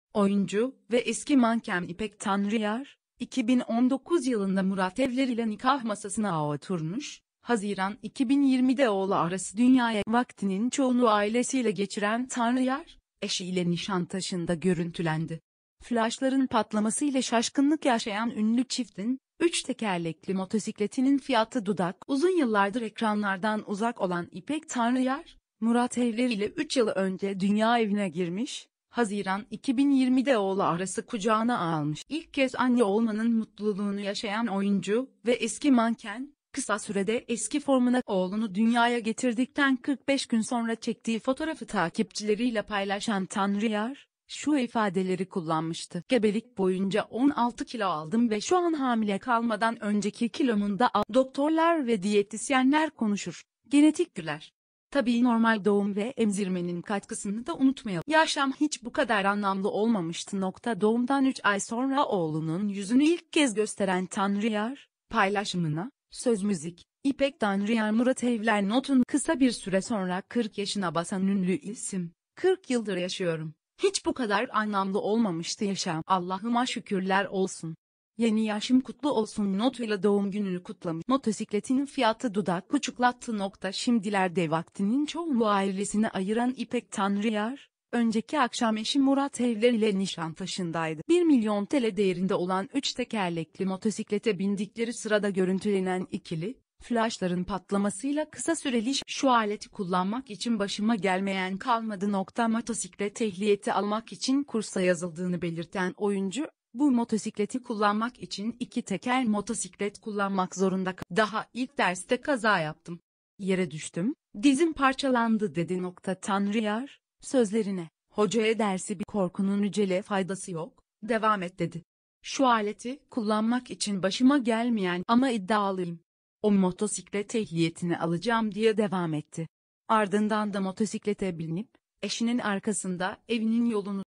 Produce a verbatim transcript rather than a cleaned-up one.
Oyuncu ve eski manken İpek Tanrıyar, iki bin on dokuz yılında Murat Evler ile nikah masasına oturmuş, Haziran iki bin yirmide oğlu Aras'ı dünyaya vaktinin çoğunu ailesiyle geçiren Tanrıyar, eşiyle Nişantaşı'nda görüntülendi. Flaşların patlamasıyla şaşkınlık yaşayan ünlü çiftin, üç tekerlekli motosikletinin fiyatı dudak. Uzun yıllardır ekranlardan uzak olan İpek Tanrıyar, Murat Evler ile üç yıl önce dünya evine girmiş, Haziran iki bin yirmide oğlu Aras'ı kucağına almış. İlk kez anne olmanın mutluluğunu yaşayan oyuncu ve eski manken, kısa sürede eski formuna oğlunu dünyaya getirdikten kırk beş gün sonra çektiği fotoğrafı takipçileriyle paylaşan Tanrıyar, şu ifadeleri kullanmıştı. Gebelik boyunca on altı kilo aldım ve şu an hamile kalmadan önceki kilomun da al. Doktorlar ve diyetisyenler konuşur, genetik güler. Tabii normal doğum ve emzirmenin katkısını da unutmayalım. Yaşam hiç bu kadar anlamlı olmamıştı. Nokta doğumdan üç ay sonra oğlunun yüzünü ilk kez gösteren Tanrıyar, paylaşımına, söz müzik, İpek Tanrıyar Murat Evler notun kısa bir süre sonra kırk yaşına basan ünlü isim, kırk yıldır yaşıyorum. Hiç bu kadar anlamlı olmamıştı yaşam. Allah'ıma şükürler olsun. Yeni yaşım kutlu olsun notuyla doğum gününü kutlamış. Motosikletinin fiyatı dudak uçuklattı. Nokta şimdilerde vaktinin çoğunu ailesine ayıran İpek Tanrıyar, önceki akşam eşi Murat Evler ile Nişantaşı'ndaydı. bir milyon T L değerinde olan üç tekerlekli motosiklete bindikleri sırada görüntülenen ikili, flaşların patlamasıyla kısa süreli şu aleti kullanmak için başıma gelmeyen kalmadı. Nokta motosiklet ehliyeti almak için kursa yazıldığını belirten oyuncu, bu motosikleti kullanmak için iki teker motosiklet kullanmak zorunda kaldım. Daha ilk derste kaza yaptım. Yere düştüm, dizim parçalandı dedi. Nokta Tanrıyar, sözlerine, hocaya dersi bir korkunun ücele faydası yok, devam et dedi. Şu aleti kullanmak için başıma gelmeyen ama iddialıyım. O motosiklet ehliyetini alacağım diye devam etti. Ardından da motosiklete binip, eşinin arkasında evinin yolunu